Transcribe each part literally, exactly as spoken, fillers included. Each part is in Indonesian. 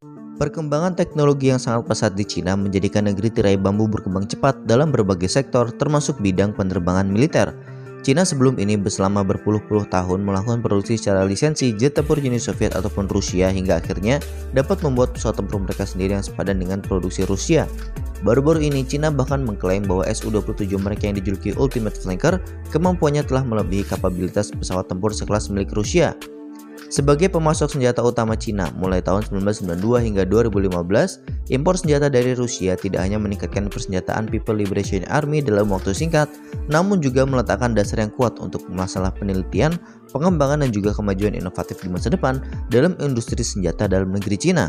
Perkembangan teknologi yang sangat pesat di Cina menjadikan negeri tirai bambu berkembang cepat dalam berbagai sektor termasuk bidang penerbangan militer. Cina sebelum ini selama berpuluh-puluh tahun melakukan produksi secara lisensi jet tempur Uni Soviet ataupun Rusia hingga akhirnya dapat membuat pesawat tempur mereka sendiri yang sepadan dengan produksi Rusia. Baru-baru ini Cina bahkan mengklaim bahwa S U dua puluh tujuh mereka yang dijuluki Ultimate Flanker kemampuannya telah melebihi kapabilitas pesawat tempur sekelas milik Rusia. Sebagai pemasok senjata utama Cina mulai tahun seribu sembilan ratus sembilan puluh dua hingga dua ribu lima belas, impor senjata dari Rusia tidak hanya meningkatkan persenjataan People Liberation Army dalam waktu singkat, namun juga meletakkan dasar yang kuat untuk masalah penelitian, pengembangan dan juga kemajuan inovatif di masa depan dalam industri senjata dalam negeri Cina.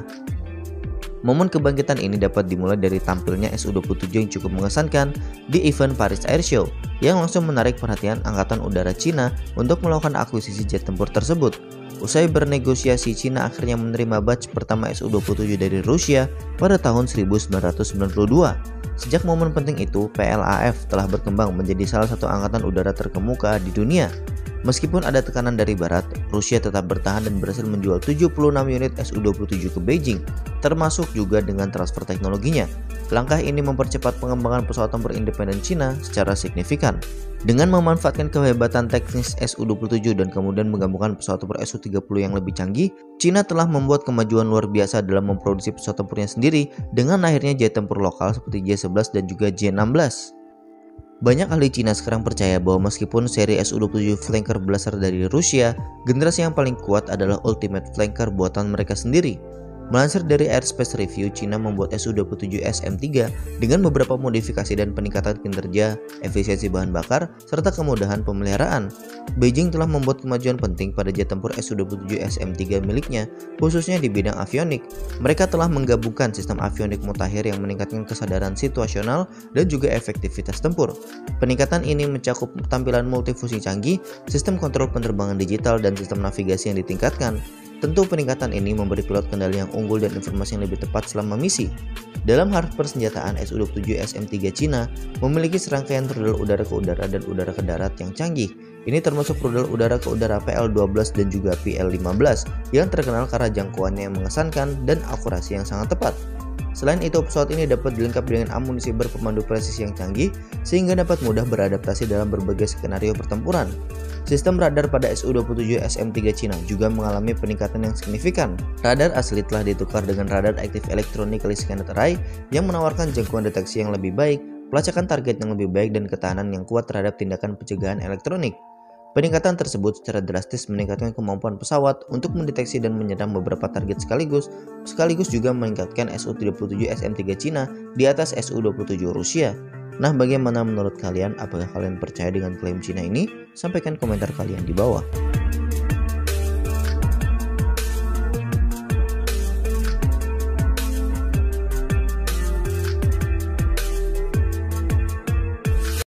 Momen kebangkitan ini dapat dimulai dari tampilnya S U dua puluh tujuh yang cukup mengesankan di event Paris Air Show yang langsung menarik perhatian Angkatan Udara Cina untuk melakukan akuisisi jet tempur tersebut. Usai bernegosiasi, Cina akhirnya menerima batch pertama S U dua puluh tujuh dari Rusia pada tahun seribu sembilan ratus sembilan puluh dua. Sejak momen penting itu, P L A F telah berkembang menjadi salah satu angkatan udara terkemuka di dunia. Meskipun ada tekanan dari barat, Rusia tetap bertahan dan berhasil menjual tujuh puluh enam unit S U dua puluh tujuh ke Beijing, termasuk juga dengan transfer teknologinya. Langkah ini mempercepat pengembangan pesawat tempur independen Cina secara signifikan. Dengan memanfaatkan kehebatan teknis S U dua puluh tujuh dan kemudian menggabungkan pesawat tempur S U tiga puluh yang lebih canggih, Cina telah membuat kemajuan luar biasa dalam memproduksi pesawat tempurnya sendiri dengan lahirnya jet tempur lokal seperti J sebelas dan juga J enam belas. Banyak ahli Cina sekarang percaya bahwa meskipun seri S U dua puluh tujuh Flanker berasal dari Rusia, generasi yang paling kuat adalah Ultimate Flanker buatan mereka sendiri. Melansir dari Airspace Review, Cina membuat S U dua puluh tujuh S M tiga dengan beberapa modifikasi dan peningkatan kinerja, efisiensi bahan bakar, serta kemudahan pemeliharaan. Beijing telah membuat kemajuan penting pada jet tempur S U dua puluh tujuh S M tiga miliknya, khususnya di bidang avionik. Mereka telah menggabungkan sistem avionik mutakhir yang meningkatkan kesadaran situasional dan juga efektivitas tempur. Peningkatan ini mencakup tampilan multifungsi canggih, sistem kontrol penerbangan digital, dan sistem navigasi yang ditingkatkan. Tentu peningkatan ini memberi pilot kendali yang unggul dan informasi yang lebih tepat selama misi. Dalam hal persenjataan, S U dua puluh tujuh S M tiga Cina memiliki serangkaian rudal udara ke udara dan udara ke darat yang canggih. Ini termasuk rudal udara ke udara P L dua belas dan juga P L lima belas yang terkenal karena jangkauannya yang mengesankan dan akurasi yang sangat tepat. Selain itu, pesawat ini dapat dilengkapi dengan amunisi berpemandu presisi yang canggih sehingga dapat mudah beradaptasi dalam berbagai skenario pertempuran. Sistem radar pada S U dua puluh tujuh S M tiga Cina juga mengalami peningkatan yang signifikan. Radar asli telah ditukar dengan radar aktif electronically scanned array yang menawarkan jangkauan deteksi yang lebih baik, pelacakan target yang lebih baik, dan ketahanan yang kuat terhadap tindakan pencegahan elektronik. Peningkatan tersebut secara drastis meningkatkan kemampuan pesawat untuk mendeteksi dan menyerang beberapa target sekaligus, sekaligus juga meningkatkan S U dua puluh tujuh S M tiga Cina di atas S U dua puluh tujuh Rusia. Nah, bagaimana menurut kalian? Apakah kalian percaya dengan klaim Cina ini? Sampaikan komentar kalian di bawah.